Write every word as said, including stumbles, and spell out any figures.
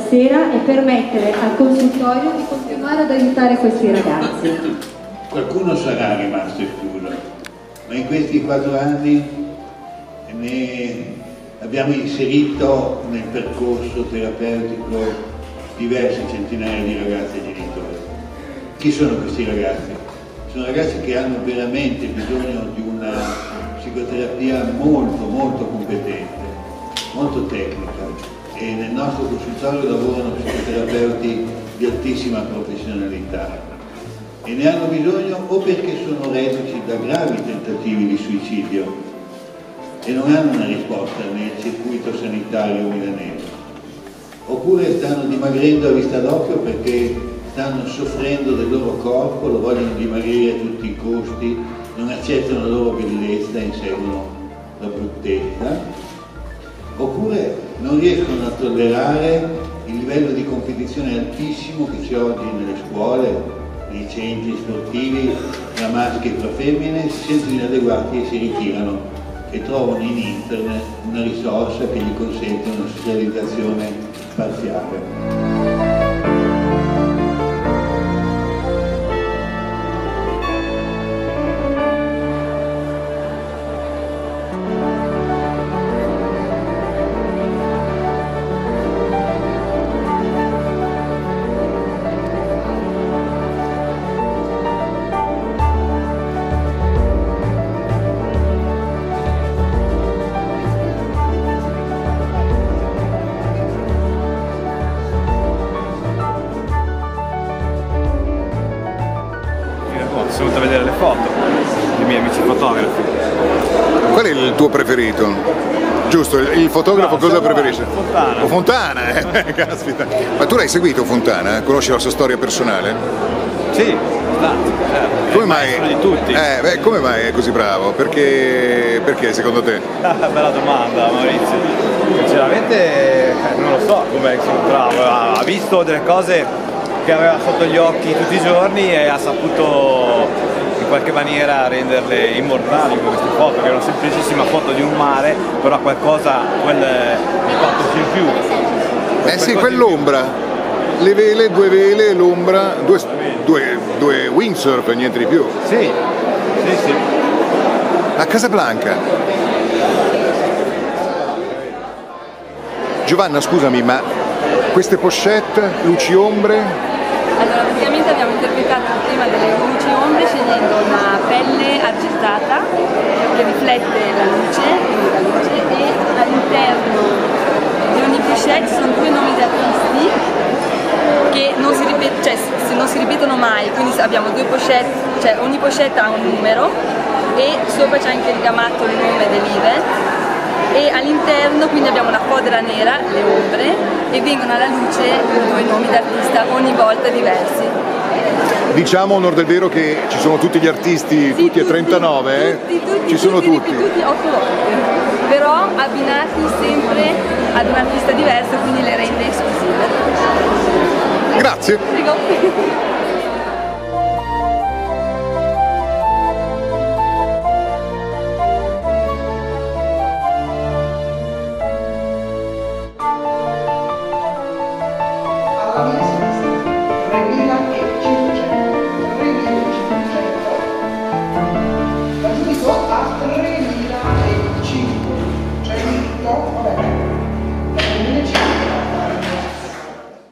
sera e permettere al consultorio di continuare ad aiutare questi ragazzi. Qualcuno sarà rimasto escluso, ma in questi quattro anni ne abbiamo inserito nel percorso terapeutico diverse centinaia di ragazzi e genitori. Chi sono questi ragazzi? Sono ragazzi che hanno veramente bisogno di una psicoterapia molto molto competente, molto tecnica, e nel nostro consultorio lavorano psicoterapeuti di altissima professionalità e ne hanno bisogno o perché sono reduci da gravi tentativi di suicidio e non hanno una risposta nel circuito sanitario milanese, oppure stanno dimagrendo a vista d'occhio perché stanno soffrendo del loro corpo, lo vogliono dimagrire a tutti i costi, non accettano la loro bellezza, inseguono la bruttezza, oppure non riescono a tollerare il livello di competizione altissimo che c'è oggi nelle scuole, nei centri sportivi, tra maschi e tra femmine, si sentono inadeguati e si ritirano e trovano in internet una risorsa che gli consente una socializzazione parziale. Sono venuto a vedere le foto dei miei amici fotografi. Qual è il tuo preferito? Giusto, il fotografo no, cosa preferisce? Fontana. O Fontana, eh? Caspita. Ma tu l'hai seguito Fontana? Conosci la sua storia personale? Sì, tanto, certo. Come mai? Di tutti. Eh, beh, come mai è così bravo? Perché, perché secondo te? Bella domanda, Maurizio. Sinceramente non lo so come è bravo, ha visto delle cose che aveva sotto gli occhi tutti i giorni e ha saputo in qualche maniera renderle immortali con queste foto, che è una semplicissima foto di un mare, però ha qualcosa, quel impatto in più. Eh sì, quell'ombra, le vele, due vele, l'ombra, due, due, due windsurf e niente di più. Sì, sì, sì. A Casablanca. Giovanna, scusami, ma queste pochette, luci ombre? Allora, praticamente abbiamo interpretato il tema delle luci ombre scegliendo una pelle argentata che riflette la luce, la luce e all'interno di ogni pochette ci sono due nomi di artisti che non si, ripet cioè, non si ripetono mai, quindi abbiamo due pochette, cioè ogni pochette ha un numero e sopra c'è anche ricamato il nome dell'event. E all'interno quindi abbiamo una fodera nera, le ombre, e vengono alla luce due nomi d'artista ogni volta diversi. Diciamo onor del vero che ci sono tutti gli artisti, sì, tutti e trentanove, tutti, eh? tutti, Ci sono tutti. Tutti otto volte, però abbinati sempre ad un artista diverso, quindi le rende esclusive. Grazie. Prego.